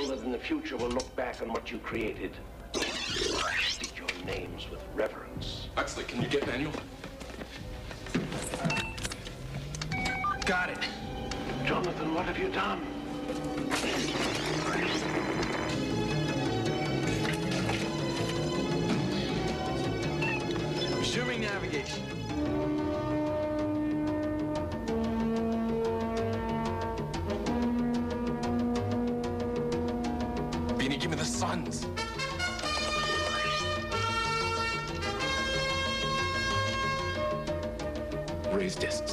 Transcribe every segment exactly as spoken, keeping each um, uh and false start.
that in the future we'll look back on what you created. Speak your names with reverence. Huxley, can you get manual? Got it. Jonathan, what have you done? Resuming navigation. Beanie, give me the suns. Raise discs.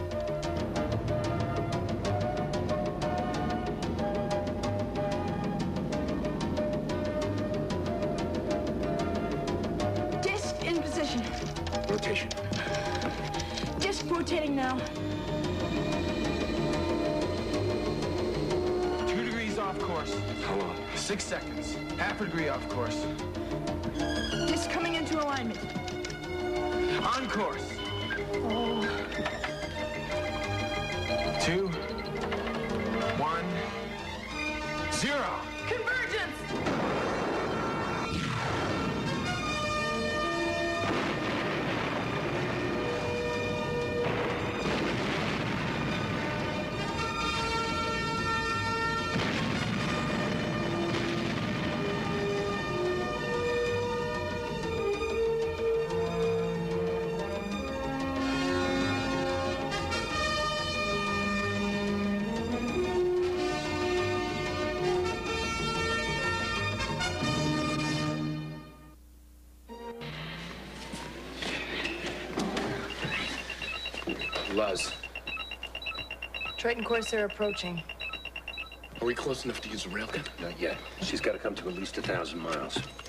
Disc in position. Rotation. Disc rotating now. Two degrees off course. How long? Six seconds. Half a degree off course. Disc coming into alignment. On course. Oh. Two. One. Zero. Convergence! Luz, Triton Corsair approaching. are we close enough to use a railgun? Not yet. She's got to come to at least a thousand miles.